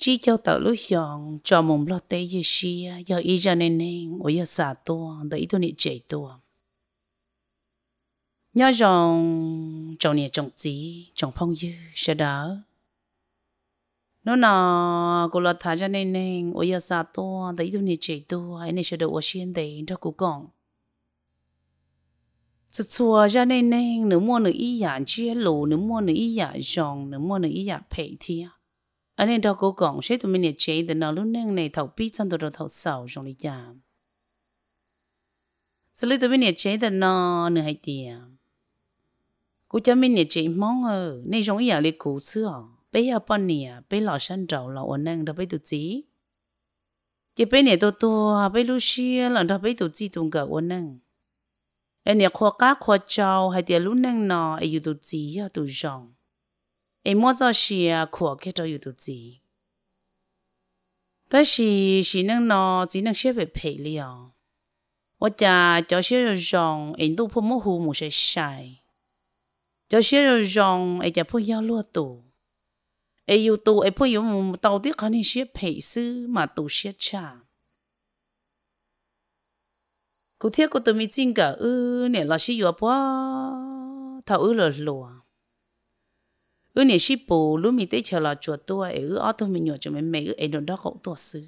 chỉ cho tao lúc chọn cho mồm lo tê như xia giờ ý ra nên ở giờ xả tua để tôi nị chạy tua nhớ rằng trong nhà trồng gì trồng phong dư sẽ đỡ nó nọ cô lo thả ra nên ở giờ xả tua để tôi nị chạy tua anh ấy sẽ được ở xuyên để đó cũng còn chua ra nên nếu mua nữa ý giả chia lù nếu mua nữa ý giả rong nếu mua nữa ý giả phê thia anh ấy đó cố gắng sẽ tụi mình chế từ nào lúc này thầu biết xong rồi thầu sầu trong đi giảm sau lúc tụi mình chế từ nào nữa hay tiệt cô cho mình chế món này trong ý giả lịch cũ xưa bây giờ bọn nè bây lò săn trầu lò ổn năng đó bây tụi gì chỉ bây nè tôi bây lúc xưa là đó bây tụi gì tụi cả ổn năng anh nè khoa cá khoa trâu hay tiệt lúc năng nọ ai tụi gì à tụi rong em mua cho xìa của cái đó tụi gì但是能拿只能学会配料，我家教些人让印度泡沫糊木些晒，教些人让哎家不要落肚，哎有肚哎不有到底看你些配饰嘛都些差。古天古都没真个你老是有不头了落。nè ship bù lúc mình tới chờ là chuột tôi ở tôi mình nhỏ cho mày ở đâu đó hậu tôi sư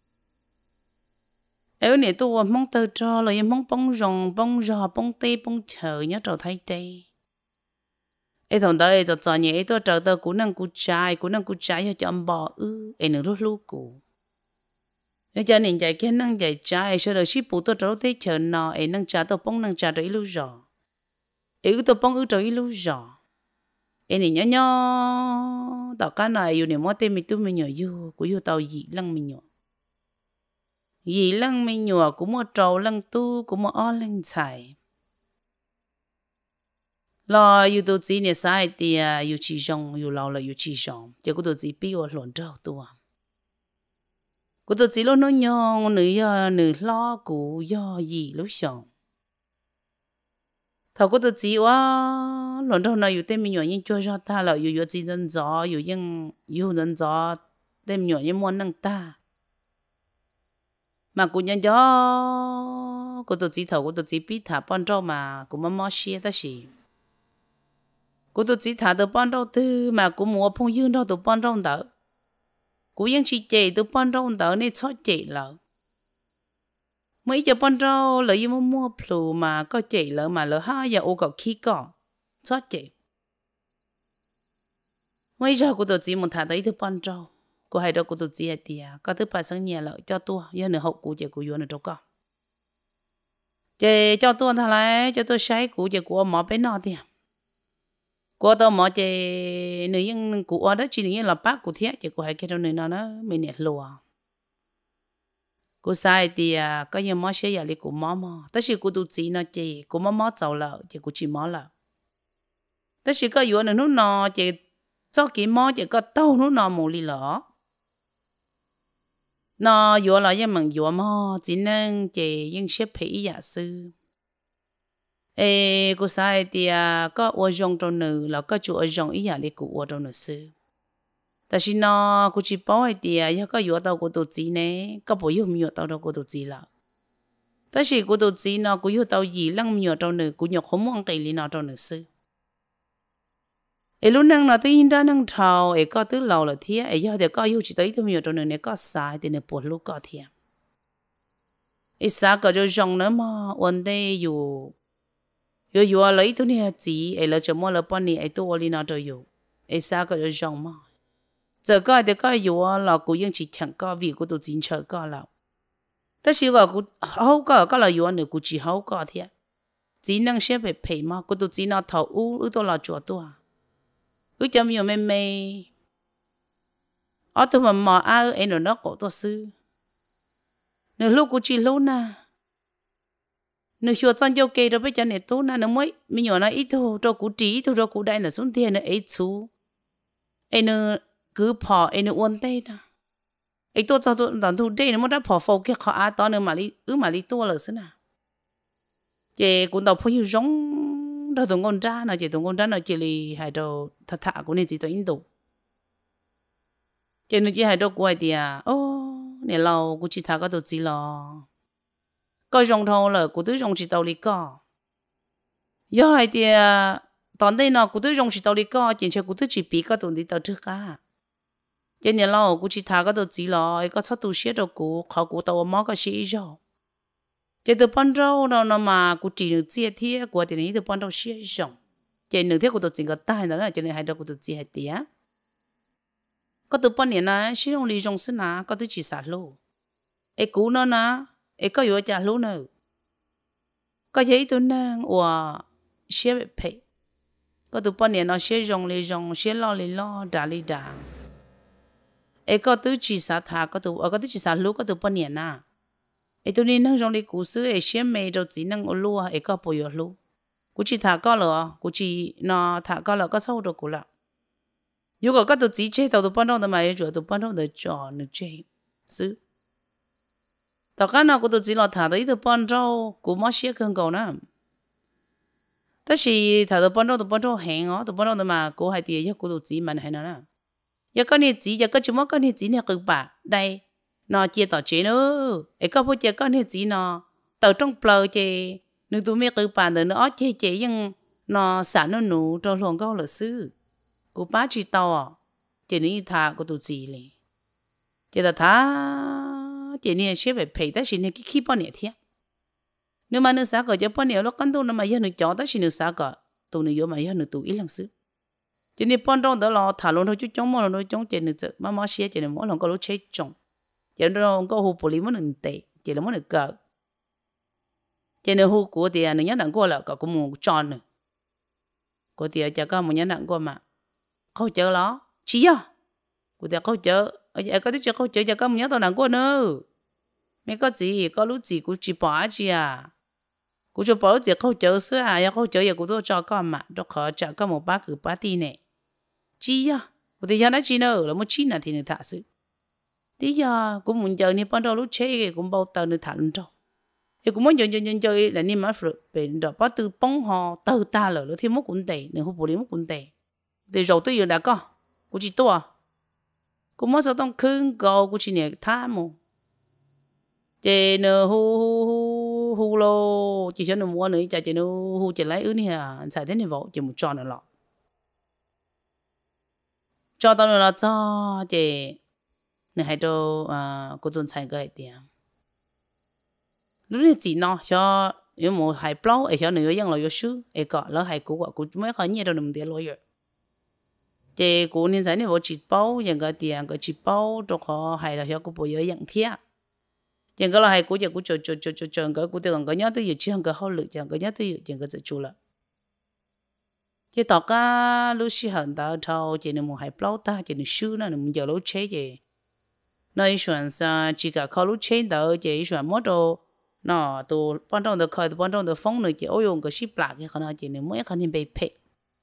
nè tôi mong tơ cho là mong bông rồng bông rò bông tê bông chờ nhớ trò thay tê thằng đó cho nhẹ tôi chờ tơ cú năng cú trái cho ông bò nữa lúc lúc cú cho nên chạy cái năng chạy trái sau đó ship bù tôi trở tới chờ nọ năng trả tôi bông năng trả tới lúc rò tôi bông tới lúc rò em này nhớ tao cái này yêu này mỗi tên mình tụi mình nhỏ yêu cũng yêu tao gì lăng mình nhỏ cũng một trâu lăng tu cũng một o lăng xài lo yêu tụi chị này sai thì yêu chỉ rong yêu lâu là yêu chỉ rong chỉ có tụi chị biết ở lộn trâu tua của tụi chị lo nói nhau nữ lo của do gì lúc xong thầu của tụi chị quá lần đầu nào 有 tên mình nhỏ như cho ra ta là 有 chỉ dân gió 有 dân gió tên nhỏ như muốn năng ta mà cũng nhận gió của tụi chị thầu của tụi chị biết thả ban đầu mà cũng mà xia ta gì của tụi chị thả từ ban đầu từ mà cũng mua phong dương đâu từ ban đầu đó cũngยัง chỉ chạy từ ban đầu đó nên cho chạy là mấy giờ ban đầu là yêu mua plu mà có chạy lỡ mà lỡ hai giờ ô có khí cỏ cho chạy mấy giờ của tôi chỉ muốn thả tới từ ban đầu của hai đứa của tôi chỉ thì có thứ ba sáng nhà lỡ cho tôi giờ nữa hậu của chị của yêu nữa đâu có chị cho tôi thằng lại cho tôi sai của chị của mỏ bé nọ thì của tôi mỏ chị nữ nhân của đó chỉ nữ nhân là bác của thiệt chị của hai cái đâu này nó mình nhẹ lùa cô sai thì có nhiều món sẽ giải lý của mò tất nhiên cô tụi chị nó chỉ của mò giàu lợ chỉ của chị mò lợ tất nhiên có yếu nữa nó nọ chỉ cho cái mò chỉ có tàu nó nọ mù li lợ nó yếu là những bằng yếu mò chỉ nên chỉ những xếp phí giả sư cô sai thì có ở trong trong nữ là có chủ ở trong ý giải lý của ở trong nữ sư但是呢，估计包一点，要个药到过肚子呢，个不有没有到过肚子了。但是过肚子呢，古有到一两没有到呢，古有好忙给你拿到呢是。lúc năng là tới ra năng thầu, có tới lâu là thế, giờ thì có yêu chỉ tới thôi nhiều trong này có sai thì này buồn lúc có thế. Sao có cho rong nữa mà, vấn đề yêu lấy thôi này gì, là cho mua là bao nhiêu, tôi đi nào cho yêu, sao có cho rong mà. Giờ có thì có yếu là cũngยัง chỉ chẳng có vì của tụi chính chờ có là tất nhiên là cũng hậu có là yếu nữa cũng chỉ hậu có thế chỉ năng sẽ phải pay mà của tụi chính nó thầu tôi là chỗ tôi chấm nhiều mê ở tôi mà em nó có tôi sư nếu lúc cũng chỉ lúc na nếu chưa xong cho kê rồi bây giờ này tốt na nếu mới mình nhỏ nó ít thôi rồi cũng chỉ thôi rồi cũng đây là xuống tiền nó ấy chú em cứ bỏ em uốn tay na tôi cho tôi đàn thu đây nó mới đã bỏ phô cái khó to nữa mà đi tua là thế nào chị cũng đọc phải giống đâu tụi con ra nó chỉ tụi con ra nó chỉ là hai đầu thà của nên chỉ tụi Indo cho nên chỉ hai đâu quay đi à ô nè lâu cô chỉ thà có đồ gì lo có rong thâu là cô tôi rong chỉ tàu đi có giờ hai đi à tòn đây nó cô tôi rong chỉ tàu đi có chính xác cô tôi chỉ bị có đồ đi tàu trước cả cho nên lâu cô chỉ thà có đồ gì lo có sao tu sửa đâu cô khó cô tàu mà có sửa rồi chỉ từ ban đầu nó mà cô chỉ được chia thiệt cô thì này từ ban đầu sửa rồi chỉ nửa thiệt cô tôi chỉ có tai đó là cho nên hai đâu cô tôi chỉ hai đi á có từ bao nhiêu na sử dụng lý dùng sinh na có từ chỉ xả lô ấy cũ nó na ấy có yếu trả lô nữa có giấy tôi nang và xe bị phê có từ bao nhiêu nó sử dụng lý dùng sử lý lo đa lý đa ấy có từ chỉ xả thà có từ chỉ xả lô có từ bao nhiêu na ấy tôi nên năng dùng lý cũ xứ ấy xe mày rồi chỉ năng ở lô ấy có bao nhiêu lô cũ chỉ thà có rồi cũ chỉ nó thà có rồi có sau đó cũ là如果嗰度只車到半路就買咗到半路就做你車是，大家那嗰度只落睇到呢度半路，古冇寫更高呢。但是睇到半路行哦，到半路就嘛，古係啲一嗰度只問係啦。一個你只一個做乜個你只你佢白，但nó chia tỏ chế nữa, ấy có phải con thì chỉ nó tàu trong bờ chế, nếu tụi mình cứ bàn được nó chế nhưng nó sản nó nụ cho luôn câu là sư. Cô bác chỉ tao à, chỉ ní thà cô tụi gì liền, chỉ là thà chỉ ní sẽ phải phải tới xin cái khí bao nhiêu thế, nếu mà nó sao có cho bao nhiêu lúc con tụi nó mà giờ nó cho tới xin nó sao có, tụi nó giờ mà giờ nó tụi ít lần xứ, chỉ ní bao nhiêu đó là thà luôn thôi chứ chống mà nó chống chỉ nó mà xé chỉ nó mỗi lần có lúc chết chống, chỉ nó có hụt bổ lý muốn tệ, chỉ là muốn được cỡ, chỉ nó hụt của thì nó nhớ đặng qua là có cũng muốn tròn nữa, của thì chỉ có một nhớ đặng qua mà câu chợ đó chỉ à của tiệc câu chợ ở có tiệc câu chợ cho có nhớ tao nàng qua nữa mấy có gì có lúc gì cũng chỉ bỏ chi à cũng cho bỏ tiệc câu chợ xưa à ya câu chợ ya cũng tôi cho con mà đó khó chợ có một bác cứ party này chỉ à của tiệc nó chỉ nữa là một chi là thì người ta sự tí giờ cũng muốn chờ nên ban đầu lúc chơi cũng bao tờ người thằng rồi thì cũng muốn chơi là nên mà phải bên đó bắt từ bông họ từ ta là nó thêm một cuốn tệ nên không bỏ đi một cuốn tệ để rồi tôi giờ đã có, cô chỉ to, cô mới sao tông khưng cầu cô chỉ nhẹ tham mù, chị nè hu lô, chỉ cho nó mua nữa, chị nó hu chỉ lấy ứ nè, xài thế này vào, chỉ một tròn nữa lọ, cho tao nữa là cho chị, nè hay đâu cô tuần xài cái tiền, lúc này chị nó cho nếu một hai bao, ấy cho nữa yang là yêu sư, ấy có lỡ hai cô mới có nhiều đâu nằm tiền rồi chị cô nên giải này vô chỉ bao những cái tiền cái chỉ bao cho họ hay là hiểu cô bây giờ nhận thiệt những cái là hay cô giờ cô chờ cái cô tiền cái nhớ tới giờ chưa cái hậu lực chẳng cái nhớ tới giờ chẳng cái chủ là chị tao cả lúc xí hận tao thâu chị nên một hai bao ta chị nên sư nó nên giờ lúc chế chị nói chuyện sa chỉ cả khâu lúc chế tao chị chuyện mất đồ nó tụ ban đầu được khởi ban đầu được phong nữa chị ôi用cái ship lạc cái khả chị nên mỗi khả nên bị phê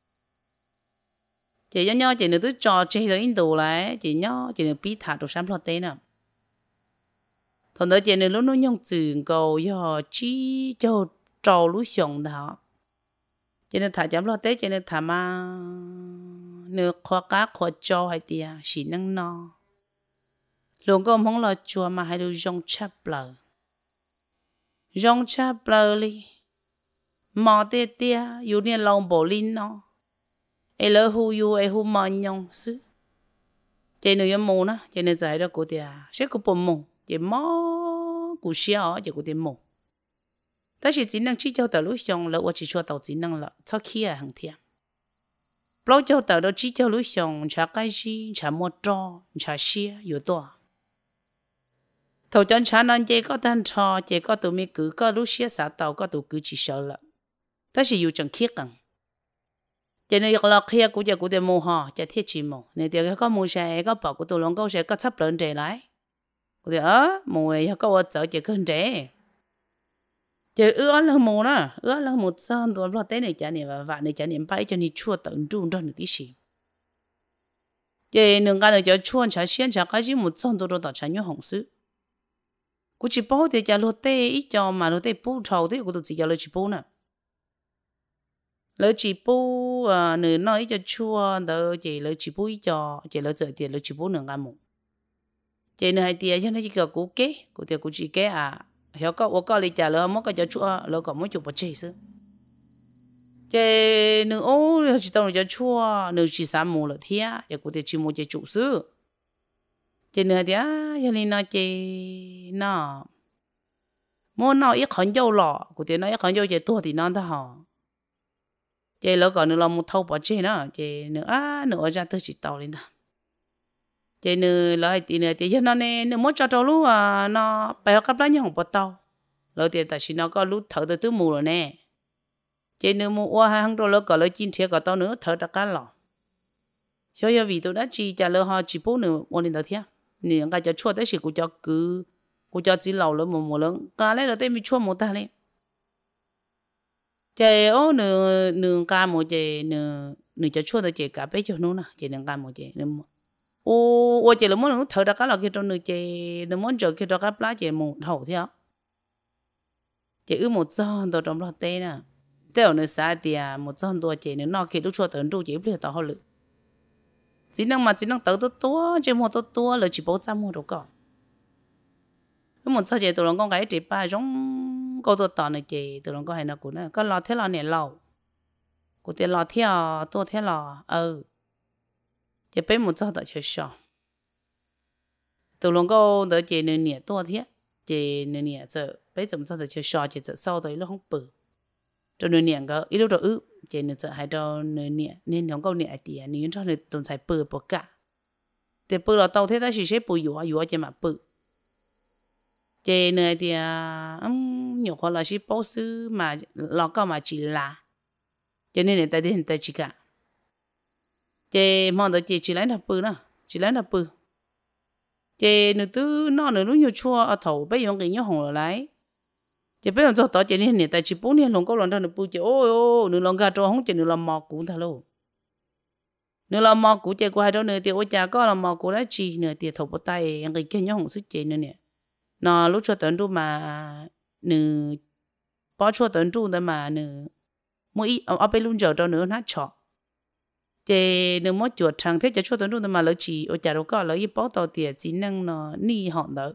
chị nhớ chị nữa tôi trò chơi ở Indo lại chị nhớ chị nữa biết thả đồ sản phẩm tên nè thằng đó chị nữa lúc nó nhung trường cầu do chỉ cho trâu lúa xong đó chị nữa thả sản phẩm tên chị nữa thả mà nữa khoa cá khoa trâu hay tiệt xí năng no luôn có mong là chùa mà hay được rong chắp lờ li mà tiệt yêu nên lòng bổ linh nó ai lỡ hu yu ai hu mà nhông xứ chị nữ em mù na chị nữ giải đó của tiệt sẽ có bồn mù chị mò của xia ở chị của tiệt mù ta chỉ năng chỉ cho tàu lúc xong lỡ qua chỉ cho tàu chỉ năng là sau khi à hàng thiệt bao cho tàu đó chỉ cho lúc xong chả cái gì chả mua trò chả xia yếu to thầu chân chả nên chị có tan trò chị có tụi mình cứ có lúc xia xả tàu có tụi cứ chỉ sợ là ta chỉ yêu chẳng khiết cần chị này là kia của chị của tiền mua ha chị thiết chỉ mua này thì có mua xe có bảo của tôi lòng câu xe có sắp lên trẻ lại của thì mua ấy có ở chợ chị cần trẻ chị là mua nè là một sơn tôi lo té này trả này và này trả niệm bay cho ni chua tận trung đó được tí gì chị nương cái này cho chua chả xiên chả cái gì một sơn tôi đó chả nhớ hồng sứ của chị bao thì chả lo té ít cho mà lo té bù trâu thế của tôi chỉ cho lo chị bù nè lỡ chỉ bố nửa nói cho chua đỡ chị lỡ chỉ bố cho chị lỡ giờ tiền lỡ chỉ bố nửa ngàn một chị nữa hay tiệt cho nên chỉ có cú tiệt cú chỉ kế à hiểu có lý trả lời mất cái cho chua lỡ có mấy chục bát chỉ sư chị nữ ô chỉ tao cho chua nữ chỉ sáng mù là thia chị cú tiệt chỉ mua chị chủ sư chị nữa tiệt cho nên nó chị nó mua nó ít khẩn dâu lọ cú tiệt nó ít khẩn dâu chị tua thì nó đó hả chị lỡ còn nữ là một thâu bát chỉ nữa chị nữa ra tôi chỉ tao lên đó chị nữ lại thì nữa thì nó nè nữ muốn cho trâu lú à nó phải học cấp lá nhau không bắt tao lỡ thì tại vì nó có lú thở từ mù rồi nè chị nữ mua qua hàng đô lỡ có lỡ chín thiệt có tao nữa thở đã cá lọ cho giờ vì tôi đã chỉ trả lỡ họ chỉ bố nữ mua lên đó thiệt nè cái cho chua tới chỉ cũng cho cứ cũng cho chỉ lẩu lỡ một lớn cá lấy rồi tới mình chua một ta lên chị ô nữ nữ cá một chị nữ nữ cho chua tới chị cả bé cho nó nè chị nữ cá một chị nữ ô chị là muốn thở ra cá là kia trong nữ chị là muốn chờ kia cho cá lá chị một thầu theo chị một giòn đồ trong lọt tê nè tao nữ xa thì một giòn đồ chị nữ nọ kia lúc chua tấn đủ chị biết tao họ lự chỉ năng tớ tua chị mua tua là chỉ bảo trăm mua đâu cả cái một sao chị tụi nó con gái chị ba giống câu tôi tao này chị tụi nó có hay nó cũng nè có lọt thế lọt nè lẩu của tiền lọt theo tua theo lọt chị bé một giờ tại chơi sò tụi nó có đỡ chị nè nè tua thế chị nè nè giờ bé chồng giờ tại chơi sò chị giờ sau tới nó không bự rồi nè nè có ít lúc rồi chị nè giờ hay đâu nè nè nên nó có nè tiền nên cho nè tuần sai bự bự cả thì bự là tàu thế ta chỉ sẽ bự yếu chị mà bự chị nè thì nhiều khó là chỉ bảo sư mà lo có mà chỉ là cho nên là tại hiện tại chỉ cả chị mong đợi chị chỉ lấy được bự nữa chỉ lấy được bự chị nữ tư nó nữ lúc nhiều chua ở thầu bây giờ cái nhau hồng lại chị bây giờ cho tao chị nên hiện tại chỉ 4 年 lòng câu lần đó nữ bự chị ôi nữ lòng gà trâu không chị nữ làm mò cũ thà luôn nữ làm mò cũ chị qua đó nữ thì ôi cha có làm mò cũ đó chị nữ thì thầu bắt tay cái kia nhau hồng sức chị nữa nè nó lúc cho tận trung mà nữ bỏ cho tận trung đó mà nữ mỗi ở bên luôn giờ đó nữa nó chọn chị nữ mỗi chuột thằng thế cho tận trung đó mà lỡ chỉ ở nhà đâu có lỡ bỏ tàu tiền chỉ năng nó ni hòn đó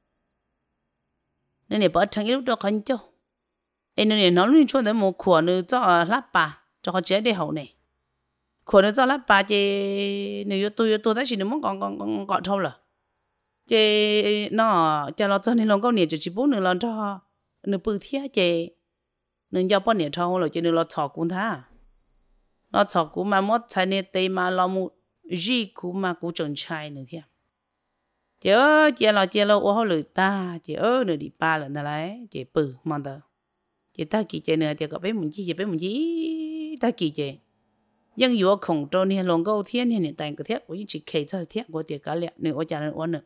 nên này bỏ thằng lúc đó khẩn cho em này nó luôn cho tới một khoản nữa cho lắp bà cho họ chế để hậu này khoản nữa cho lắp bà chị nếu tôi thấy chỉ nữ muốn còn gọi thôi là chị nó cho nó cho nên lòng câu nhiệt cho chị bố nữa lần cho nữa bự thiệt chị nữa giao bao nhiêu thâu rồi chị nữa lo chọc cũng tha lo chọc cũng mà mất trái nhiệt tây mà lo một gì cũng mà cũng trồng trái nữa thiệt chị ơi chị là ô hậu lười ta chị ơi nữa đi ba lần ta lấy chị bự mong tờ chị ta kỳ chị nữa thì có bé muốn chị bé muốn gì ta kỳ chị nhưng dù không cho nên lòng câu thiên nên hiện tại cái thiệt của chị kể cho thiệt của tiệc cá lẹ nữa ở nhà nữa nữa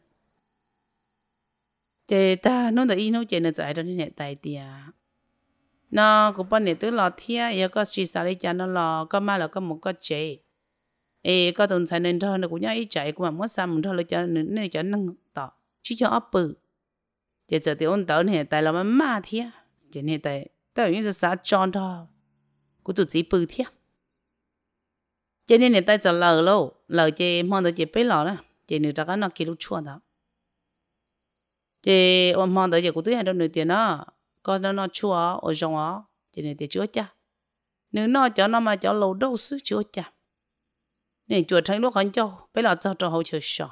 chị ta nó là nó chị nó chạy ra đến hiện tại thì nó cũng bao nhiêu thứ lọt thia giờ có chỉ sao lấy cho nó lò có mà là có một cái chị có tuần sai nên thôi nó cũng nhớ ý chạy của mà mất sao mình thôi là cho nên cho năng tỏ chỉ cho ấp bự chị giờ thì ôn tao hiện tại là mà ma thia chị hiện tại tao như là xã tròn thôi của tụi chị bự thia chị nên hiện tại giờ lờ chị mong được chị bé lò đó chị nữa ra cái nó kêu chua đó chị mong đợi chị cũng thứ hai đâu nửa tiền đó con nó chua ở trong đó chị nửa tiền chua cha nếu nó cho nó mà cho lâu đâu xứ chua cha nên chua thành lúc hắn cho bây giờ cho hậu chờ sợ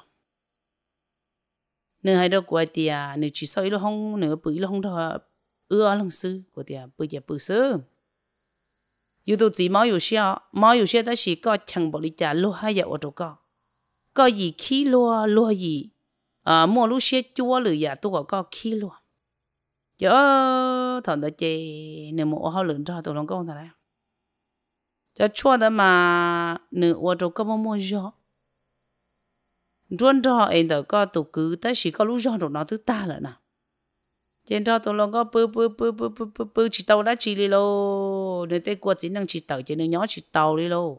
nửa hai đâu của tiền nửa chỉ sau lúc không nửa bự lúc không thôi lần xứ của tiền bự xứ dù tôi chỉ máu有些但是个强暴力家路还有我都个gì khí lúa gì mua lúc xe chua lười ya tôi có khí luôn chứ thằng đó chị nếu mua họ lượn cho tôi không có thằng này cho chua đó mà nếu ở chỗ có mua gió luôn cho em đó có tụ cứ tới chỉ có lúc gió rồi nó thứ ta rồi nè trên đó tôi có bự chỉ tàu đã chỉ đi lô nếu tới qua chỉ năng chỉ tàu chỉ năng nhỏ chỉ tàu đi lô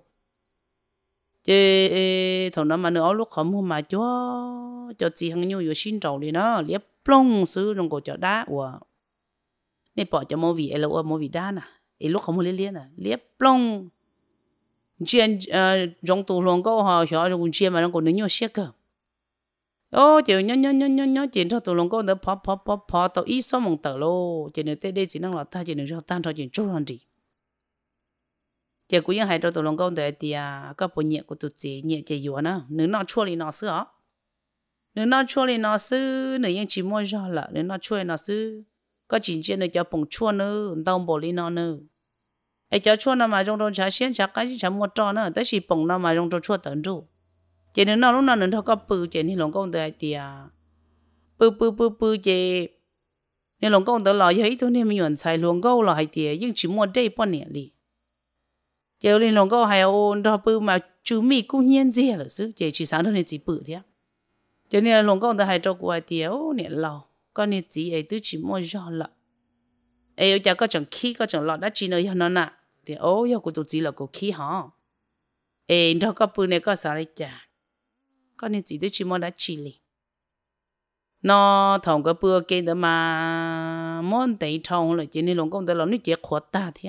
chứ thằng đó mà nữa lúc không mua mà cho chị hằng nhiều nhiều xin trầu đi nó liếp plong xứ trong cổ chợ đá của nên bỏ cho mua vị là mua vị đá nè lúc không mua liên à liếp plong chuyện trong tủ lòng có họ cho dùng chuyện mà nó còn nhiều xe cơ ô chiều nhớ chuyện cho tụi lòng con đỡ phò tụi ít số mong tờ lô chuyện này đây chỉ năng là ta chuyện này cho tan thôi chuyện chút hơn gì chị cũngยัง hay cho tụi lòng con đỡ thì các bộ nhẹ của tụi chị nhẹ chị yếu nữa nếu nó chua thì nó sữa nếu nó chua thì nó sữa nếuยังchỉ mua ra là nếu nó chua thì nó sữa có chuyện chuyện này cho bông chua nữa đau bổ đi nó nữa ai cho chua nó mà trong đó chả xiên chả cái gì chả mua cho nữa tới chỉ bông nó mà trong đó chua tận ru chị nếu nó lúc nào nó có bự chị thì lòng con đỡ thì bự chị nên lòng con đỡ lo vậy thôi nên mình nhận sai lòng câu là hay thì nhưng chỉ mua đây bao nhiêu đi giờ lên lòng câu hay ôn đó bự mà chú mi cũng nhiên gì là chứ chị chỉ sáng thôi nên chỉ bự thế cho nên lòng câu đỡ hay cho cô thì nè lo con này chỉ ấy tôi chỉ mua giò lợ ấy giờ có chẳng khí có chẳng lọ đã chỉ nơi nó nè thì giờ cô tôi chỉ là cô khí hả ấy đó có bự này có sao đấy chả con này chỉ tôi chỉ mua đã chỉ li nó thòng cái bữa kia đó mà muốn tới thòng là chỉ nên lòng công đó làm nó chỉ khó ta thế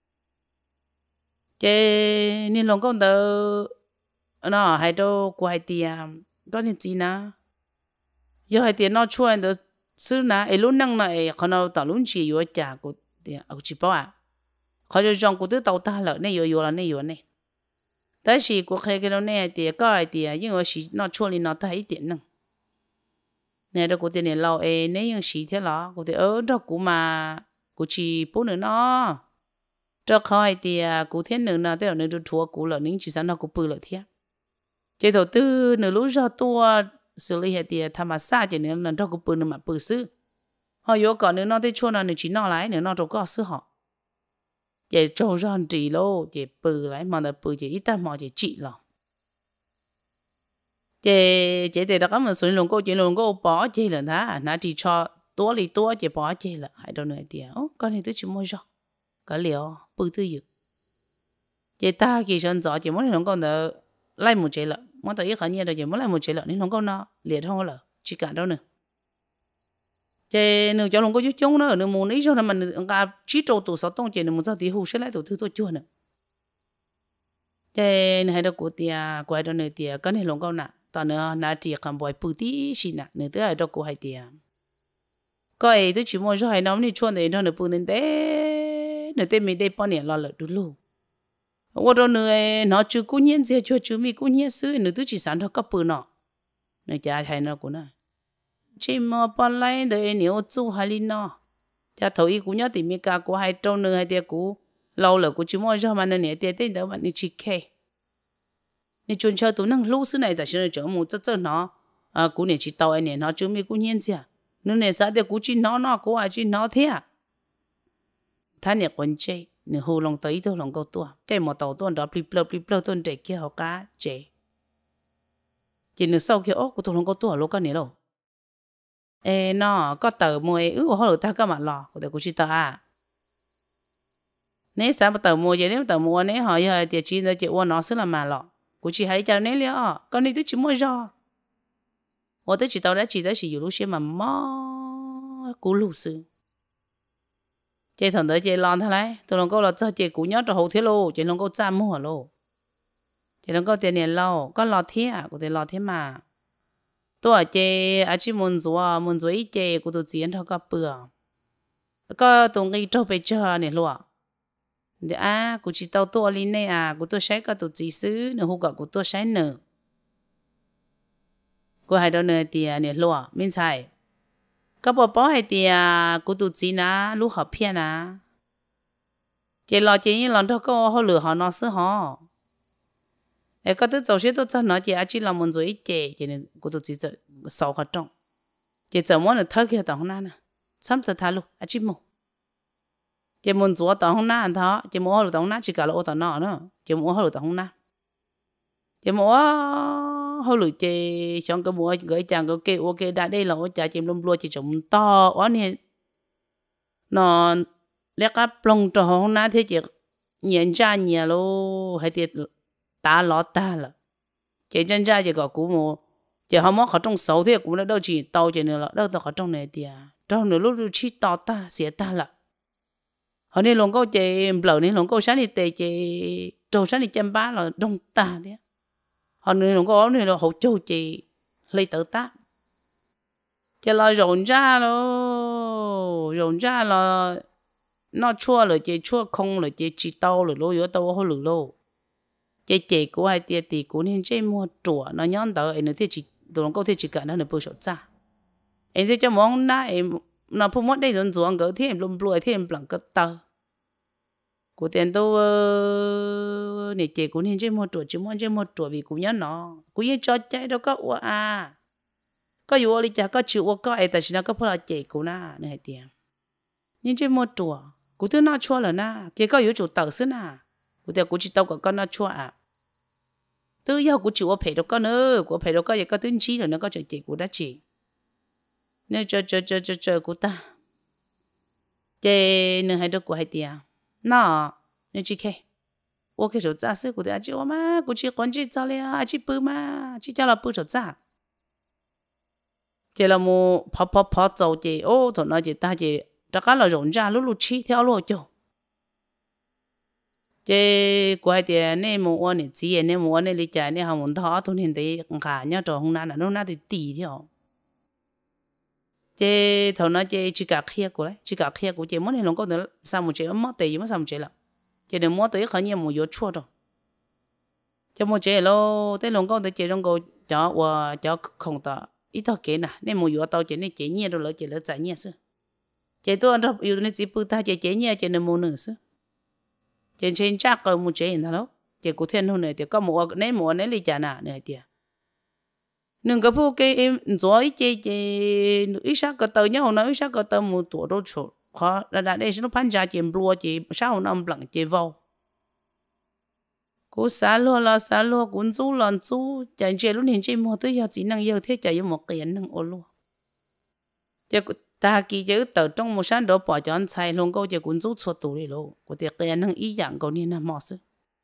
chỉ nên lòng công đó nó hay đâu quay tiền có nên gì nè giờ hay tiền nó chua đó xứ nè ấy lúc năng này còn nó tao lúc chỉ vừa trả của tiền ở chỉ bảo họ cho trong của tứ tàu ta là này vừa là này vừa này tại vì của cái đó này thì có ai thì nhưng mà chỉ nó chua thì nó thấy tiền nè nè đó của tiền này lâu ấy nếu như chỉ thế là của tiền đó của mà của chỉ bố nữa nó đó khỏi thì của thiên nữa nó tới nữa thua của là những chỉ sản nó của bự là thế chế đầu tư nửa lúc ra tua xử lý hệ thì tham mà xa chỉ nữa là đó của bự nữa mà bự sư họ yếu còn nữa nó tới chua nó chỉ nó lại nữa nó đâu có sư họ chế trâu ra chỉ lô chế bự lại mà là bự chế ít ta mà chế trị lòng chế thì đó có một số lượng cô chế lượng cô bỏ chế là thà nó chỉ cho tua lì tua chế bỏ chế là hai đâu nữa thì con này tôi chỉ mua rồi cái liệu bự tư dự chế ta kỳ sơn gió chế muốn lượng con đó lại một chế là muốn tới ít khả nhiên rồi chế muốn lại một chế là nên lượng con nó liệt không là chỉ cả đâu nữa chế nếu cho lượng cô chút chung nữa nếu muốn ý cho nó mình cả chỉ trâu tụ sáu tông chế nếu muốn sao thì hù sẽ lại tụ thứ tôi chua nữa chế này đâu của tia quay đâu nữa tia cái này lượng con nè tao nữa nãy thì cầm bói bự tí xí nè nữa tới ai đâu của hai tia coi tôi chỉ muốn cho hai năm này chuan này nó bự nên thế nữa tới mình đây bao nhiêu lo lợn đủ luôn ở đó nữa nó chưa cố nhiên gì chưa mi cố nhiên xứ nữa tôi chỉ sản thôi cấp bự nọ nữa cha thầy nó cũng nói chỉ mà bao lại để nhiều chú hai linh nọ cha thầu ý cũng nhớ thì mi cả của hai trâu nữa hai tia cũ lâu rồi cũng chỉ muốn cho mà nó nhẹ tia tên đó bạn đi chỉ khe nè chuẩn chờ tụi năng lú xứ này tại sao chỗ một chất nó cú này chỉ tàu anh này nó chưa mi cú nhiên gì nó này sao để cú chỉ nó cú ai chỉ nó thế thà nè quan chơi nè hồ lòng tới thôi lòng câu tua cái một tàu tuần đó plip plop tuần để kia họ cá chơi chỉ nè sau kia của tụi lòng câu tua lúc cái này đâu nó có tờ mồi họ được ta cái mặt lò của tụi cú chỉ tờ nếu sao mà tờ mồi vậy nếu tờ mồi nếu họ giờ thì chỉ là chỉ uốn nó sẽ là mà lò cú chỉ hay cho nên liệu con đi tới chỉ mua rau tôi tới chỉ tao đã chỉ tới chỉ lúc xưa mà mò cú lù sư chơi thằng tới chơi lon thế này tôi lòng câu là cho chơi cú nhớ cho hậu thế lô chơi lòng câu chăm mua lô chơi lòng câu tiền tiền lâu có lọt thế của tôi lọt thế mà tôi ở chơi chỉ muốn rùa ít chơi của tôi chỉ ăn thôi có bừa có tôi nghĩ cho bây giờ này luôn để của chị tao tôi lên này của tôi sai có tôi chỉ xứ nữa không có của tôi sai nữa của hai đứa nữa thì này luôn mình sai các bỏ hai thì của tôi chỉ na lúc học phiền chỉ lo chỉ như lần đó có họ lừa họ nó xứ họ có tới giờ sẽ tôi cho nó chỉ là muốn rồi chỉ nên của tôi chỉ sáu cái trong chỉ giờ muốn là thơ kia tao không nè sắm từ thà luôn chỉ một chỉ muốn做到红那他，只muốn好到红那只搞了我到那呢，只muốn好到红那，只muốn好了只想个mua cái chàng cái ok đã đây là我家只lum lua chỉ trồng to, ở này nó lấy cái plong cho红那thế chỉ nhận ra nhiều lo, hay thì ta lót ta là, chỉ chân ra chỉ có cú mua, chỉ họ mất họ trong sáu thế cũng đã đâu chỉ tàu chỉ nữa là đâu tao họ trong này thì trong nữa lúc chỉ tàu ta xỉa ta là họ nên lòng câu chơi bờ nên lòng câu sáng đi tê chơi trâu sáng đi chăm bá là đông ta thế họ nên lòng câu này là hậu châu chơi lấy tự ta chỉ là rộng ra là nó chua rồi chỉ chua không rồi chỉ tàu rồi lô yếu tàu hơi lô chỉ của hai tia thì của nên chỉ mua chùa nó nhon tàu ấy nó thì chỉ tụi nó có thể chỉ cả nó được bớt ra ấy thì cho mong na em nó phụ mất đây rồi ruộng cái thêm lùm lùi thêm bằng cái tàu của tiền đâu này chỉ của nên chỉ mua chùa vì cũng nhớ nó cũng như cho chạy đâu có có yếu đi chả có chịu có ấy tại sao nó có phải chỉ của na này tiền nhưng chỉ mua chùa cũng thứ nó chua là na kia có yếu chủ tàu xứ na của tiền cũng chỉ tàu có con nó chua từ giờ cũng chịu phải đâu có nữa của phải đâu có gì có tính trí rồi nó có chỉ của đã chỉ nên chờ của ta chế nên hay đâu của hay tiền nó nên chỉ khe ô cái chỗ giá sức của ta chỉ mà của chỉ quan chỉ cho lên chỉ bự mà chỉ cho là bự chỗ giá chế là mua phá dầu chế ô thằng nó chế ta chế tất cả là rộn ra lúc chi theo luôn chứ chế của hay tiền nên mua anh chỉ nên mua anh lý giải nên họ muốn tháo thôi nên đấy cả nhớ rồi hôm nay là lúc nào thì tỉ theo chế thằng nó chế chỉ cả kia của đấy chỉ cả kia của chế muốn nên nó có được sao một chế mất tiền mà sao một chế là chế đừng mua tới khởi nhiều một yếu chua rồi cho một chế lo tới lòng con tới chế trong cô cho không ta ít thôi kỹ nè nên một yếu tao chế nên chế nhiều rồi lỡ chế lỡ giải nhiều xưa chế tôi ăn rồi yếu nên chỉ bự ta chế nhiều chế nên mua nửa xưa chế trên chắc rồi một chế hiện thằng đó chế của thiên hơn này thì có một nên lý trả nè này tiền nương cái phụ cái em rồi chế ít sao cái tờ nhau nó ít sao cái tờ một tuổi đâu chỗ khó là đây nó phán giá chế bùa chế sao nó bằng chế vào cú xả lúa cuốn chú lon chú chạy chế lúc hiện chế mua tới giờ chỉ năng yêu thế chạy một cái năng ô lúa chế ta kỳ chế tờ trong một sáng đó bỏ cho anh xài luôn câu chế cuốn chú chuột tủ đi luôn của tiệc cái năng ý dạng câu nên là mỏ sức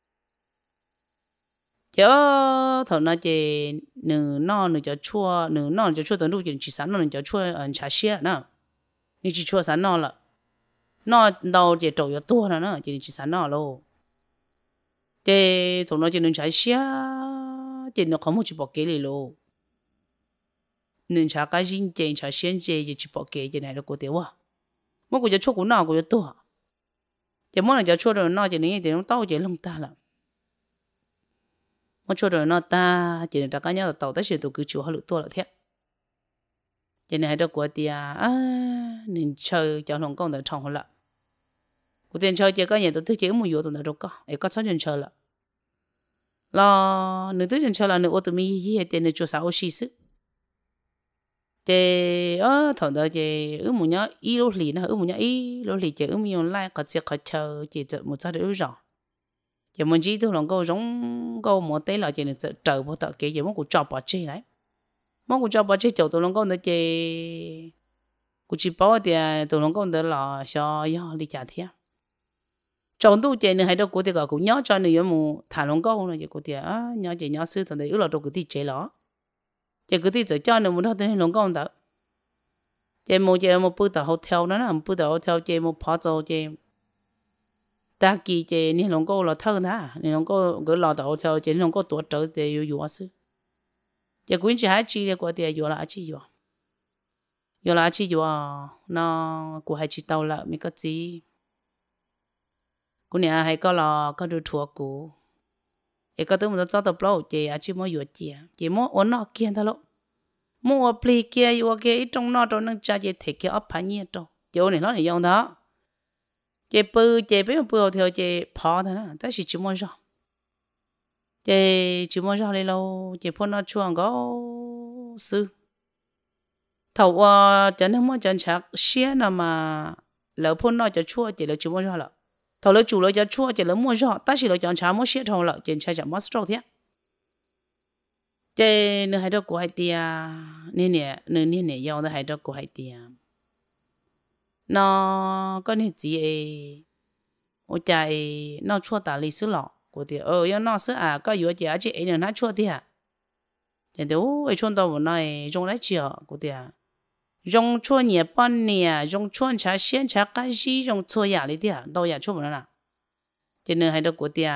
chứ thằng nó chế nửa cho chua từ lúc chỉ sáng nó cho chua trà xía nữa như chỉ chua sáng nó đâu chế trâu yếu tua nữa chỉ sáng nó luôn chế thằng nó chế nửa trà xía chế nó không một chỉ bỏ cái gì luôn nửa trà cái gì chế trà xía chế chỉ bỏ cái này là của tiêu à mỗi cái chua của nó của yếu tua chế mỗi lần cho chua rồi nó chế này thì nó tao chế lông ta là một chỗ rồi nó ta chỉ là cái nhau tàu tới sự tụ cứ chịu họ lựa tua là thế cho nên hay đó của tia nên chơi cho lòng công để trồng họ lại của tiền chơi chỉ có nhiều tụi thứ chỉ một vụ tụi nó đâu có ấy có sáu chân chơi là lo nửa thứ chân chơi là nửa ô tô mi gì tiền nửa chỗ sáu xí sức thì thằng đó thì một nhá ít lô lì nó một nhá ít lô lì chỉ mình online có sẽ có chơi chỉ một sao được rồi giờ mình chỉ thôi lòng câu giống câu một té là chỉ là trời bao tờ kia giờ muốn cụ chọc bỏ chơi đấy muốn cụ chọc bỏ chơi chậu tụi lòng câu nữa chơi cụ chỉ bảo thì tụi lòng câu nữa là cho do đi trả thiệt chồng tu chơi nữa hay đâu cụ thì cả cụ nhớ cho nữa một thả lòng câu này giờ cụ thì nhớ chơi nhớ sư thằng đấy ước là đâu cụ thì chơi đó chơi cụ thì cho nữa một thằng thì lòng câu đó chơi một bữa tàu hotel nó là bữa tàu hotel chơi một phá chơi ta kỳ chế nên lòng cô là thân ha nên lòng cô cứ lo tàu theo chế nên lòng cô tuổi trở thì yêu sư chế quyến chỉ hai chi là của thì yêu là chi yêu nó của hai chi tàu là mình có gì của nhà hay có là có được thua của ấy có thứ mình cho tập lâu chế chỉ mua yêu chế mua ổn nó kia thôi lộ mua pli kia yêu kia trong nó trong nó cha chế thể kia ấp phải nhiêu đâu chế này nó là dùng đó chế biết một bữa theo chế phá thôi nè,但是只摸绕，只摸绕来咯，chế phun nó chuông có sư, thầu cho nên mua chân chắc xía nào mà lỡ phun nó cho chua chế là chỉ摸绕了，thầu lỡ chủ lỡ cho chua chế lỡ mua绕，但是lỡ chân chắc mua xía thầu lỡ chế chắc chẳng mua sầu thế, chế nữa hay đó của hai tia, nè yêu đó hay đó của hai tia. Nó có những gì ở chạy nó chua tả lý sư lọ của thì yêu nó sư có yếu chị chị ấy nó chua thì thì đâu ấy chua đâu này dùng lại chiều của thì dùng chua nhẹ ban nè dùng chua chả xiên chả cái gì dùng chua giả lý thì đâu giả chua mà nó cho nên hay đó của thì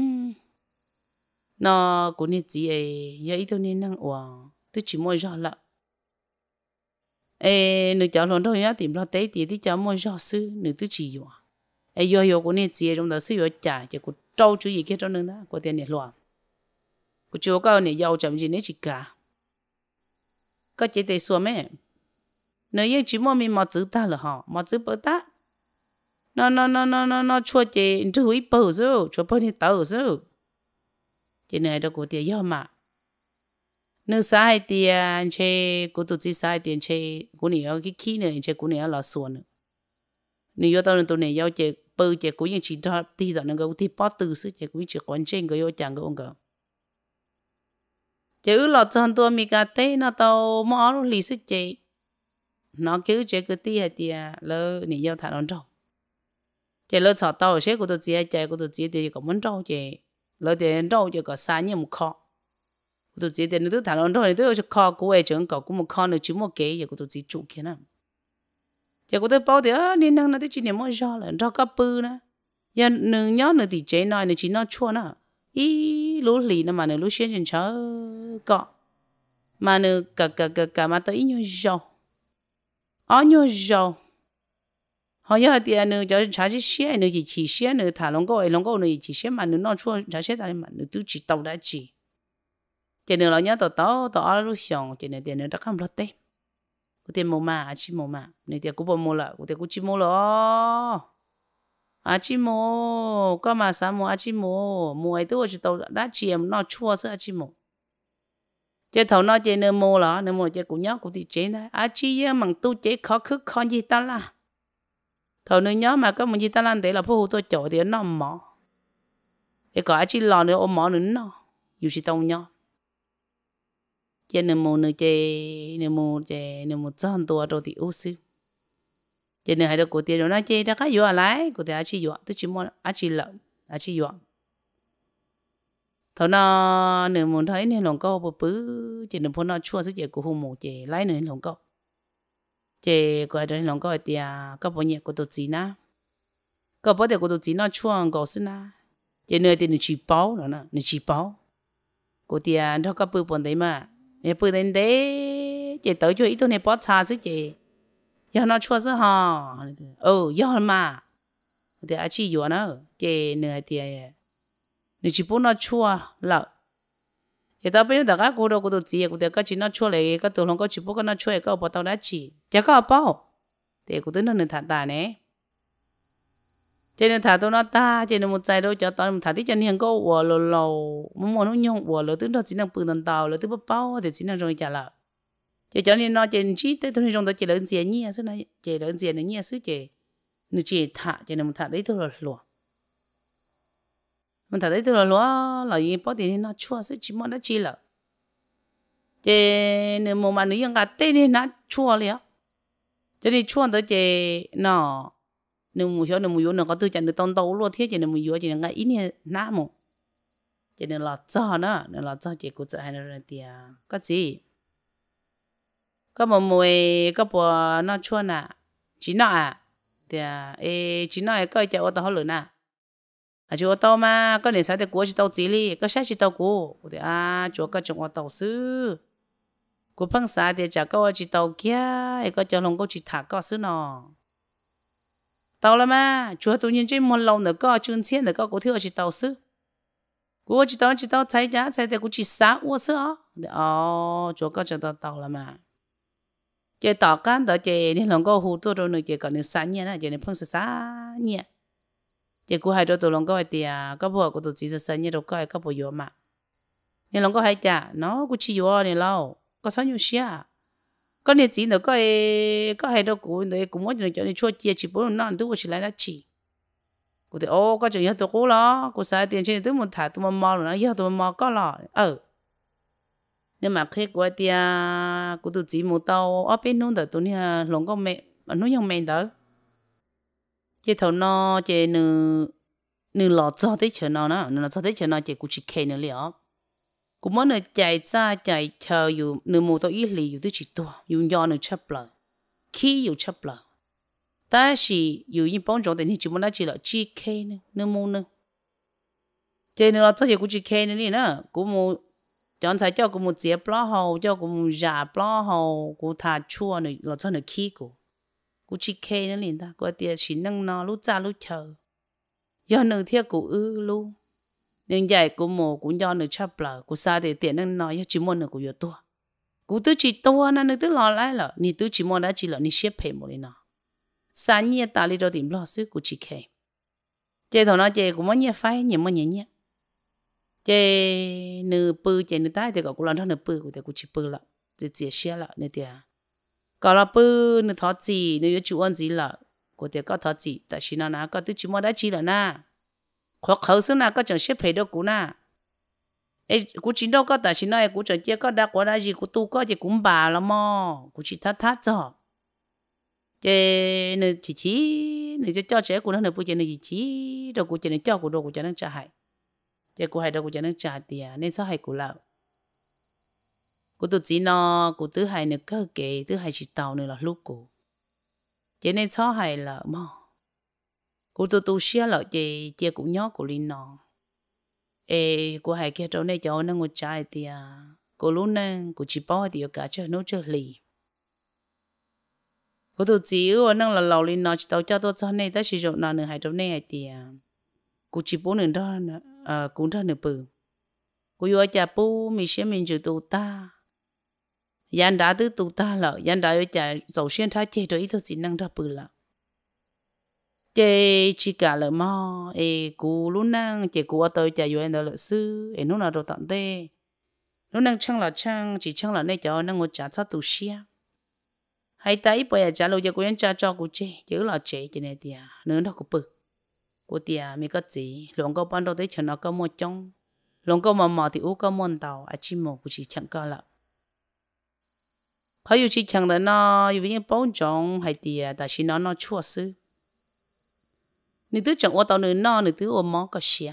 nó có những gì ấy vậy thôi nên năng tôi chỉ mua rõ là nữ cháu lần đầu nhá tìm ra tế thì cháu muốn rõ sư nữ tư chỉ yếu yếu yếu của nè chỉ trong đó sư yếu trả chỉ của trâu chú ý kia trong đó của tiền nè loạn của chú cao nè giàu chậm gì nè chỉ cả có chỉ để xua mẹ nếu như chỉ muốn mình mà giữ ta là họ mà giữ bớt ta nó chua chỉ chú ý bớt rồi chua bớt thì tao rồi chỉ này đó của tiền yếu mà nếu sai tiền chơi của tụi chị sai tiền chơi của nè cái khí này chơi của nè là xua nữa nếu như tao tụi này yếu chơi bớt chơi của những chỉ cho thì đó nó cái thì bắt từ sự chơi của chỉ quan trên cái yếu chẳng cái ông cái chứ là chọn tôi mi cái tê nó tao mỏ lì sức chơi nó cứ chơi cái tí hay tí lỡ nị giao thả nó trâu chơi lỡ chọn tao sẽ của tôi chơi chơi của tôi chơi thì có muốn trâu chơi lỡ thì trâu chơi có sai nhiều một kho của tôi chơi thì nó thả nó trâu thì tôi kho của ai chẳng có cũng một kho nữa chỉ một cái của tôi chơi chủ kia nè chơi của tôi bao thì nên năng nó chỉ niệm mỗi giờ là rau cá bự nè giờ nương nhớ nữa thì chơi nói nữa chỉ nó chua nè ý lúa lì nó mà nữa lúa xuyên trên chớ cọ mà nữa cả mà tới nhiều dầu nhiều dầu họ giờ thì nữa cho trả chỉ xe nữa chỉ xe nữa thả lông câu nữa chỉ xe mà nữa nó chua trả xe tại mà nữa tôi chỉ tàu đã chỉ cho nên là nhớ tàu ở lúc xong cho nên tiền nữa đã không lót tê của tiền mua mà chỉ mua mà nên tiền cũng mua là của tiền cũng chỉ mua lo chỉ mua có mà sao mua chỉ mua ấy tôi chỉ tàu đã chỉ em nó chua sữa chỉ mua chế thầu nó chế nơi mua là nơi mua chế cũng nhớ cũng thì chế đấy chỉ giờ bằng tu chế khó khức khó gì ta là thầu nơi nhớ mà có một gì ta làm để là phụ tôi chỗ thì nó mỏ cái có chỉ lò nữa ôm mỏ nữa nó dù chỉ tao nhớ chế nơi mua nơi mua chân tua rồi thì ưu sư chế nơi hay được của tiền rồi nó chế đã cái gì lại của tiền chỉ dọa tôi chỉ mua chỉ lợn chỉ dọa thằng nó nếu muốn thấy nên lòng câu bự chỉ nên phun nó chua sức chế của hùng mù chế lấy nên lòng câu chế của ai đó lòng câu thì có bao nhiêu của tụi chị na có bao nhiêu của tụi chị nó chua câu xin na chế nơi thì nó chỉ bao nữa nè nó chỉ bao của tiền nó có bự bọn đấy mà nếu bự đến đấy chế tới cho ít thôi này bớt xa sức chế giờ nó chua sức hả giờ mà thì chỉ dọa nó chế nơi thì你只不那chua了，现在别人大家过到过到节，过到个只那chua嘞，个到啷个只不过那chua个不到那起，这个包，对，过到那能谈大呢，这能谈到那大，这能冇在到就当谈的就你个我了喽，冇那用我了，等到只能不能到了，都不包的只能容易家了，这叫你那这只对头用到这人节呢，是那这人节呢是这，你这谈这能谈的都了咯。mình thấy tôi là gì bao tiền nó chua sẽ chỉ muốn nó chi là thế nếu mà nữ nhân gạt tên thì nó chua liền cho nên chua tới thế nó nếu mà hiểu nó có tư chân được tông tàu luôn thế cho nên mình hiểu chỉ là cái ý này nã một cho nên là cho chỉ của cho hai nó thì cái gì có một mùi có bộ nó chua nè chỉ nó thì chỉ nó cái cho tao hỏi nè chú tao mà có nên sai thì của chỉ tao chỉ li có sai chỉ tao của thì chú có chồng tao sư của phăng sai thì chả có chỉ tao kia có cho lòng có chỉ thả có sư nọ tao là mà chú tự nhiên trên một lâu nữa có chuyên chiến nữa có thiếu chỉ tao sư của chỉ tao sai thì của chỉ sát của sư thì chú có cho tao là mà chỉ tao can đó chỉ nên lòng có hụt rồi nữa chỉ còn nên sai nhẹ nè chỉ nên phăng sai nhẹ chỉ cô hai đứa tụi lòng có thì các bộ của tụi chị sẽ sinh như đâu có các bộ yếu mà nên lòng có hai chả nó cũng chỉ yếu này lâu có sao nhiều xia có nên chỉ nữa có hai đứa của đấy cũng muốn cho nên chua chia chỉ bốn non tôi chỉ lại là chỉ của thì có chuyện tụi cô lo cô sai tiền trên tôi muốn thả tôi muốn mò rồi nó giờ tôi mò có lọ nhưng mà khi của thì của tụi chị một tàu ở bênนู้นtụi này lòng có mẹ nó dùng mẹ đó chế thầu nó chế nư lọt cho tới chờ nó nư lọt cho tới chờ nó chế cũng chỉ kề nữa liệu cũng muốn nư chạy ra chạy chờอยู่nư mua tao ít lìอยู่tới chỉ tuaอยู่do nư chấp lời khiอยู่chấp lời ta chỉอยู่yên bóng trong thì chỉ muốn nói chỉ là chỉ kề nư mua nư chế nư lọt cho chế cũng chỉ kề nữa nè cũng mua chọn sai cho cũng một chế bó hậu cho cũng một giả bó hậu cũng thà chua này là cho nó khí cũng chỉ kê nó liền ta có tiền chỉ nâng nó lúc ra lúc chờ do nâng thiết cũng luôn nhưng dài cũng một cũng do nâng chấp là cũng xa để tiền nâng nó chỉ muốn nâng cũng nhiều tua cũng tư chỉ tua nó nâng tư lo lại là ni tư chỉ muốn đã chỉ là ni xếp hệ một đi nào sáng nhẹ ta đi cho tìm lo sức cũng chỉ kê chơi thằng nó chơi cũng muốn nhẹ phái nhẹ mà nhẹ nhẹ chơi nửa bự chơi nửa tai thì cũng làm thằng nửa bự cũng thì cũng chỉ bự là chỉ xe là nửa tiền có là bự nửa thọ gì nửa chủ ăn gì là cũng thì có thọ gì tại vì nó có tư chỉ muốn đã chỉ là na hoặc khẩu xưa nào có chẳng xếp hệ đâu cũng na ấy cũng chỉ đâu có tại vì nó cũng chẳng chơi có đã có đã gì cũng tu có thì cũng bà lắm mà cũng chỉ thắt thắt cho chơi nửa chỉ nửa cho trẻ của nó nửa bự chơi nửa chỉ đâu cũng chơi nửa cho của đâu cũng chơi nửa trả hại chơi của hai đâu cũng chơi nửa trả tiền nên sao hay của lão của tụi chị nó của thứ hai nữa cơ kệ thứ hai chỉ tàu nữa là lúc của cho nên sao hay là mà của tụi xia là chị cũng nhớ của linh nó ê của hai kia chỗ này cho nó ngồi trái thì của lúc này của chị bao thì cả chơi nấu chơi lì của tụi chị ở năng là lầu linh nó chỉ tàu cho tôi cho này tới sử dụng nó nữa hai chỗ này thì của chị bố nữa đó cũng đó nữa bự của yo cha bố mình sẽ mình chịu tụi ta yan đã từ tụi ta là yan đã yo cha dầu xuyên thái chế rồi ít thôi chỉ năng ra bự là chế chỉ cả là mà cú lúc năng chế cú ở tôi cha yo đó là sư lúc nào đâu tận thế lúc năng chăng là chăng chỉ chăng là nơi cho năng ngồi trả sát tụi xia hay tại bây giờ trả lời cho cô yan cha cho cô chế chứ là chế cho nên tiệt nữa nó cũng bự cô tiệt mi có gì luôn có ban đầu tới cho nó có một trong luôn có mà thì u có môn tàu chỉ một cũng chỉ chẳng có là hay chỉ chẳng là nó vì những bảo trọng hay tiệt tại vì nó chua sư nếu thứ chẳng qua tàu nữa nó nếu thứ ôm mỏ có xia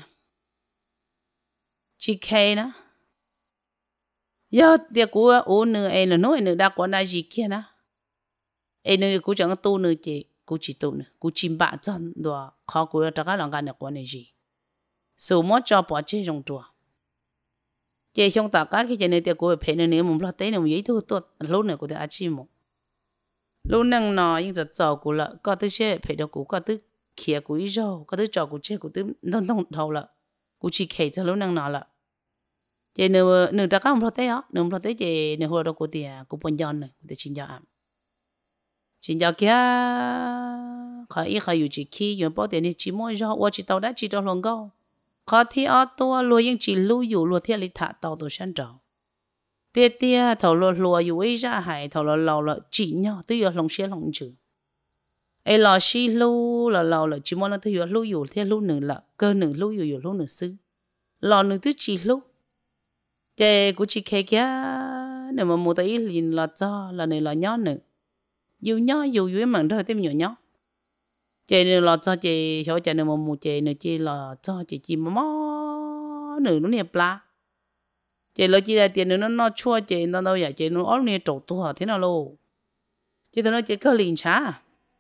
chỉ khay đó giờ tiệt của u nữa ấy là nói nữa đã có đại gì kia đó ấy nữa cũng chẳng có tu nữa chị cũng chỉ tu nữa cũng chỉ bạ chân đó khó cũng tất cả lòng gan được quan gì số mót cho bỏ chơi trong chùa chơi trong tất cả cái chuyện này tiệt của phải nữa mình lo tới nữa mình thôi tốt lúc này của tiệt chỉ một lúc năng nó nhưng giờ giàu của là có thứ xe phải được của có thứ kia của ý rồi có thứ trò của chơi của thứ nông nông thầu là của chỉ kể cho lúc năng nó là chơi nữa nữa tất cả mình lo tới á nữa mình lo tới chơi nữa hồi đó của tiệt của bọn giòn này của tiệt chính giáo kia khỏiอยู่chỉ khiอยู่bao tiền thì chỉ mua cho và chỉ tàu đã chỉ cho lòng câu khó thì ởตัวลวยยังchỉ lưuอยู่ลวยที่ลิถะtàuตัวฉัน找เตี้ยthầu lùaอยู่ấy ra hải thầu lầu là chỉ nhau tới giờ lòng xe lòng chữ ấy là xí lưu là lầu là chỉ muốn là tới giờ lưuอยู่theo lưu nữa là cơ nữa lưuอยู่lưu nữa xứ lò nữa tới chỉ lưu cái của chị kia nếu mà mua tới liền là cho là này là nhó nữa dù nhó dù dưới mặn thôi thêm nhỏ nhó chị này là cho chị cho chị này một chị này chị là cho chị chỉ mó nửa nó nẹp lá chị là chị là tiền nó chua chị nó đâu vậy chị nó ốm nè trổ tua thế nào luôn chị tôi nói chị có liền trả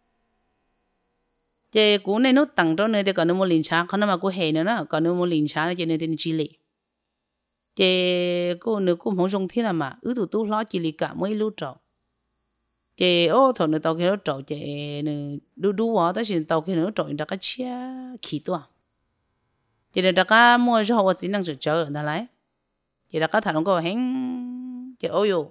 chị cũng này nó tặng cho nơi thì còn nó mua liền trả còn nó mà có hè nữa đó còn nó mua liền trả chị này thì chỉ lì chị cô nữa cũng không dùng thế nào mà tụi tôi lo chị lì cả mấy lúc trọ chị thằng này tàu kia nó trộn chị đu quá tới khi tàu kia nó trộn đã cái chia khí tua chị này đã cái mua rau và chỉ năng chờ người ta lấy chị đã cái thằng nó có hẹn chị yo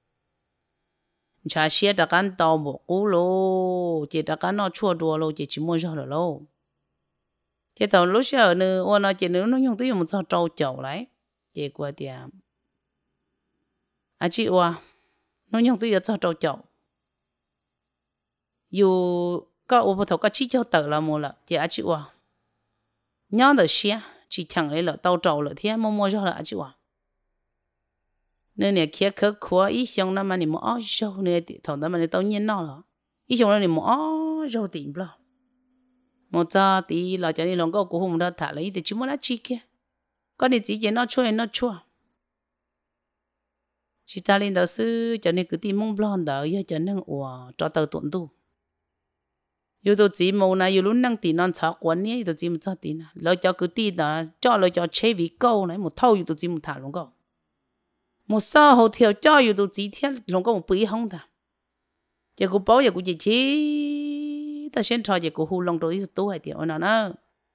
chả xe đã cái tàu một cú lô chị đã cái nó chua đùa lô chị chỉ mua rau rồi lô chị tàu lúc xưa nữa ô nó chị nữa nó dùng tới một sao trâu chậu lấy chị qua tiệm chị qua nó dùng tới một sao trâu chậu dù có ô tô có chỉ cho tờ là một là chị ăn chịu à nhớ được xe chỉ thằng lấy là tàu trâu là thế mua cho là ăn chịu à nên là kia khơi khóa ít xong nó mà你 mua rau này thằng đó mà tao nhiên nó là ít xong nó 你 mua rau tiền lo một giờ thì là cho nên lòng có cũng không được thả lấy thì chỉ muốn là chi kia có đi chỉ nó chua chỉ ta lên đó sư cho nên cứ tìm mong blond đó giờ cho nên cho tao tuần tu yêu tôi chỉ mong là yêu lúc năng tiền non cháo quán nhé tôi chỉ một cho tiền lo cho cứ tiền đó cho lo cho chế vị câu này một thâu yêu tôi chỉ một thả luôn câu một sao hậu theo cho yêu tụ chỉ thiết lòng có một bự không ta giờ cô bảo giờ cô chỉ chi ta xem trò giờ cô hù lòng rồi tụ hay tiểu nào nữa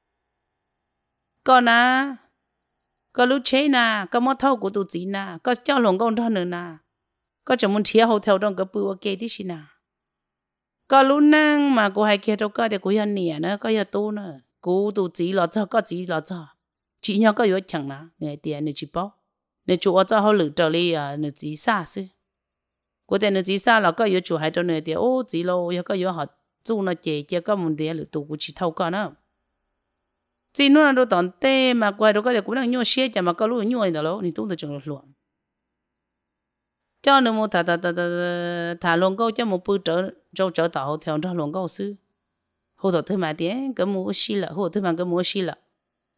con à có lúc chế nè có mót thâu của tụ chỉ nè có cho lòng con thon nữa nè có chẳng muốn thiệt hậu theo trong cái bự ok tí xí nè có lúc năng mà cô hay kia đâu có thì cô yên nè nữa có giờ tụ nữa cô tụ chỉ là cho có chỉ là cho chỉ nhau có yếu chẳng nè nè tiền nè chỉ bảo nè chủ cho họ lựa trở đi à nè chỉ xa xí cô tiền nè chỉ xa là có yếu chủ hay đâu nè tiền ô chỉ lâu có yếu họ chủ nó chế chế có muốn tiền lựa tụ cô chỉ thâu con nữa chỉ nó là đồ tòn tê mà quay đâu có thể cũng đang nhua xe chả mà có lúc nhua này đó thì tôi chẳng được luôn cho nên một thả luôn câu cho một bữa trở tạo theo cho luôn câu sư hồ thọ thứ mà tiếng cái mua xí là hồ thứ mà cái mua xí là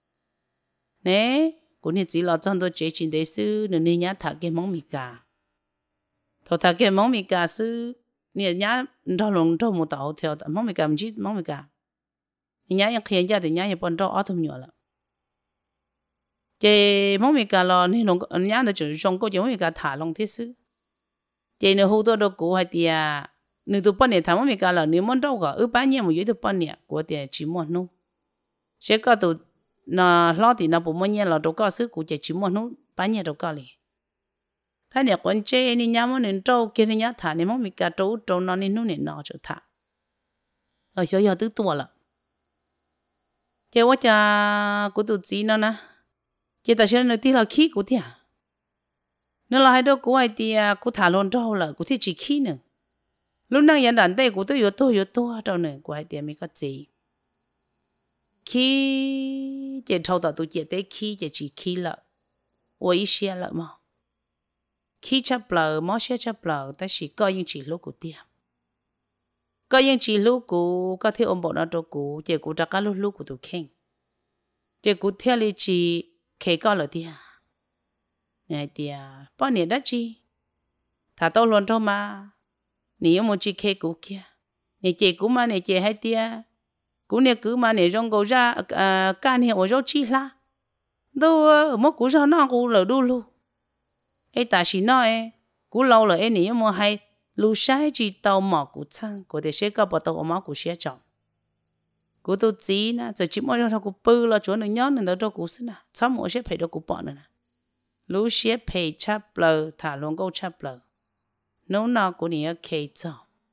nè cũng như chỉ là trong tôi chế trình đấy sư nên nhá thả cái món mì cà thọ thả cái món mì cà sư nè nhá cho luôn cho một tạo theo món mì cà mình chỉ món mì cà nhá yang khen ra thì nhá yang bọn đó ở thùng nhỏ là chế món mì cà lò nên luôn nhá nó chỉ trong câu chế món mì cà thả luôn thế sư chế nó hú tôi đâu cố hay tiệt nếu tụi bọn này thả món mì cà lò nếu món đâu cả bán nhiều một dưới tụi bọn này của tiệt chỉ một nô sẽ có tụi nó lo thì nó bụng món nhiều là đâu có sư của chế chỉ một nô bán nhiều đâu có liền thay này con chế nên nhá món nên trâu kia nên nhá thả nên món mì cà trâu nó nên nô nên nó cho thả rồi giờ giờ tứ tua là chế quá cha của tụi chị nó nè chế tại sao nó tí là khí của tiệt nó là hai đứa của ai tiệt của thả luôn trâu là của tiệt chỉ khí nữa lúc nào nhận đàn đây của tôi yếu trâu nữa của ai tiệt mới có gì khí chế trâu tao tụi chế tới khí chế chỉ khí là tôi xe là mà khí chấp lờ mót xe chấp lờ ta chỉ coi những chỉ lúc của tiệt có những chỉ lúc của có thể ôm bộ nó cho của chỉ của các lúc của tụi khen chỉ của theo lý chỉ kể có là tia này tia bao nhiêu đó chi thà tao luôn thôi mà nếu một chỉ kể của kia này chỉ của mà này chỉ hay tia của này cứ mà này trong cầu ra can hiệu ở chỗ chi la đâu mất của sao nó cũng lỡ đu luôn ấy ta chỉ nói của lâu rồi ấy nếu mà hay lu sai chỉ tàu mỏ của chăng của để sẽ có bắt tàu mỏ của sẽ chọn của tôi chỉ na giờ chỉ mỗi thằng của bự là chỗ này nhón nên đó của xin na sau mỗi sẽ phải đó của bọn nữa nè lu sẽ phải chắp lờ thả luôn câu chắp lờ nấu nào của này kề cho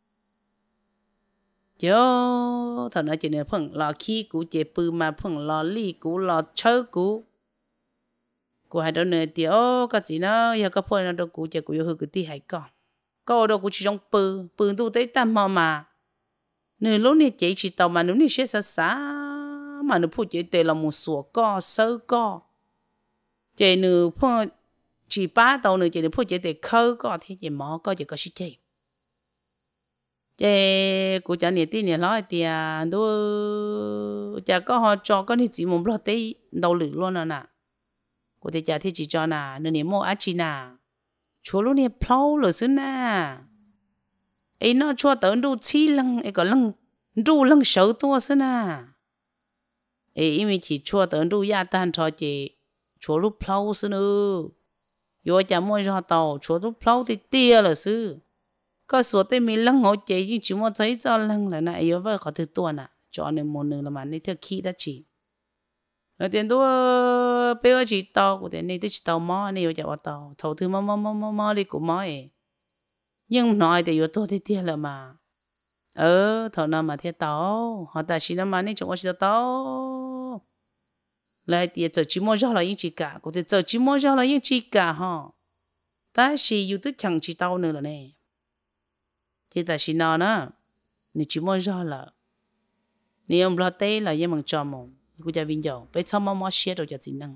yo thằng này chỉ nên phẳng lò khí của chế bự mà phẳng lò ly của lò chớ của hai đứa này thì cái gì nó giờ cái phơi nó đó của chế của yêu cái tí hay con có đâu cũng chỉ trong bự tu tới tam mà nửa lúc này chỉ tàu mà nếu như sẽ xa mà nó phụ chỉ tệ là một số co sơ co chỉ nửa phụ chỉ ba tàu nửa chỉ nửa phụ chỉ tệ khâu co thì chỉ mỏ co chỉ có gì chơi chỉ của cha này tin này nói thì cha có họ cho có thì chỉ muốn lo tới đầu lửa luôn nè của thì cha thì chỉ cho nè nửa mua á chi nè chúa lúc này plau rồi xứ nè ấy nó chúa tới đu chi lăng ấy có lăng đu lăng sầu tua xứ nè ấy mình chỉ chúa tới đu ya tan cho chị chúa lúc plau xứ nữa rồi chả mua cho tàu chúa lúc plau thì tia là xứ có số tới mình lăng ngồi chị nhưng chỉ mua thấy cho lăng là này yếu vợ có thứ tua nè cho nên một nửa là mà nên theo khí đã chỉ rồi tiền tôi bây giờ chỉ tàu của tiền này tôi chỉ tàu mò này giờ vào tàu thầu thứ mò đi cũng mò ấy nhưng nói thì yếu tôi thì tiền là mà thầu nào mà thiệt tàu họ ta chỉ là mà nên chúng tôi chỉ tàu lại tiền giờ chỉ mua cho là những chỉ cả của tiền giờ chỉ mua cho là những chỉ cả ha ta chỉ yếu tôi chẳng chỉ tàu nữa là này thì ta chỉ nói nữa nếu chỉ mua cho là nếu ông lo tê là những bằng cho mongกูจะวิ่งจ่อไปชอบมอเชียเราจะจีนัง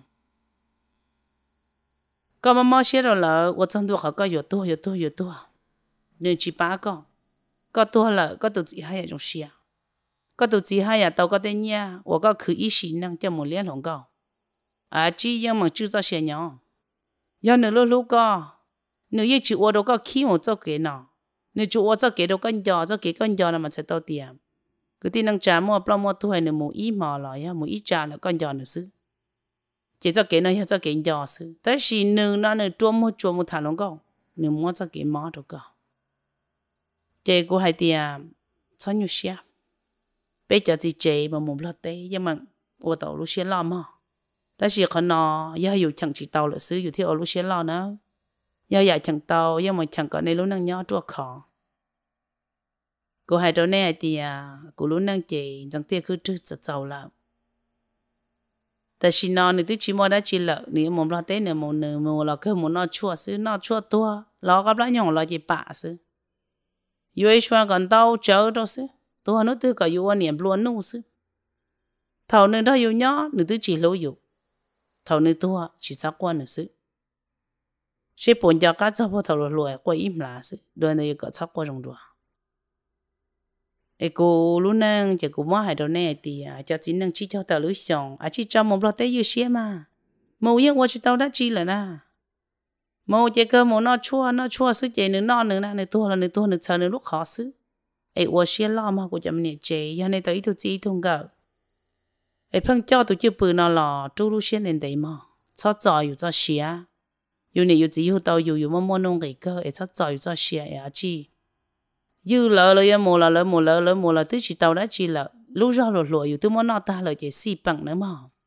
ก็มอเชียเราแล้วว่าจังตัวเขาก็อยู่ตัวเนี่ยจีป้าก็ตัวละก็ตัวจีให้อย่างเชียก็ตัวจีให้อย่างตัวก็ได้เนี่ย我ก็คือ一心能叫某连龙高จียังมัน制造些鸟要你ลูกก็你一直我都ก็ขี้我做给呢你就我做给都跟着做给跟着了嘛才到点cứ tin năng trả mua plau mua thu hay là mua ít mò lại ha mua ít trả là con giò nữa xứ chỉ cho cái nó cho cái nhỏ sưแต่是nữ nó nữ chua một thằng nó có nữ mua cho cái mỏ được có chị cô hay tiệt sao nhiều xe bây giờ chỉ chị mà muốn lo tê nhưng mà我到路线了嘛但是可能要有抢起到了是有条路线了呢要也抢到要么抢个ใน路năng nhỏ chua khó cô hay đó nè tiệt cô路năng chị chẳng tiệt cứ trước giờ giàu làแต่ชินอนนี่ที่ชิมอได้ชิละนี่มอมลาเต้เนี่ยมอเนมอลาคือมอนอชัวซื้อนอชัวตัวเรากับละยองเราจะป่าซื้ออยู่ไอ้ชัวกันเต้าเจอตัวซื้อตัวนู้นตัวก็อยู่วันเนี่ยบล้วนนู้ซื้อเท่านึงถ้าอยู่ย่อนึกตัวจีรู้อยู่เท่านึงตัวจีสักวันนึงซื้อใช่ปนจากการจะพอเท่ารวยกว่าอิ่มลาซื้อโดยในก็สักกว่าจงตัวcô lúc nãy chỉ cô mua hai đồ này thì cho chính năng chỉ cho tao lưỡi xong chỉ cho một lọ tê dưa xía mà màu yên qua chỉ tao đã chi là na màu chỉ cơ màu nó chua sứ chỉ nửa non nửa na nửa tua nửa chờ nửa lúc khó sứ qua xía lo mà cô chấm nè chế giờ này tao ít thôi chi thông gạo phân cho tụi chưa bự nó lò chú lúc xía nên đấy mà cho giỏiอยู่cho xíaอยู่nàyอยู่chỉอยู่taoอยู่mà mua nông cái cơ cho giỏiอยู่cho xía chi dư lỡ là một là tức chỉ tàu đã chỉ là lúc ra lụa từ món nọ ta là chỉ xì bằng nữa mà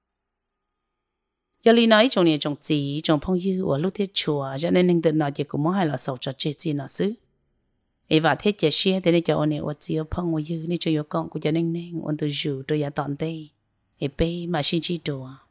giờ lý nói trong này trong chỉ trong phong dư ở lúc thiết chùa cho nên nên tự nói chỉ cũng muốn hay là sầu cho chết gì nó xứ ấy và thiết chỉ xe thế nên cho anh ở chỉ ở phong dư nên cho con của cho nên ôn từ dữ tôi giả tận đây ấy bé mà xin chỉ chùa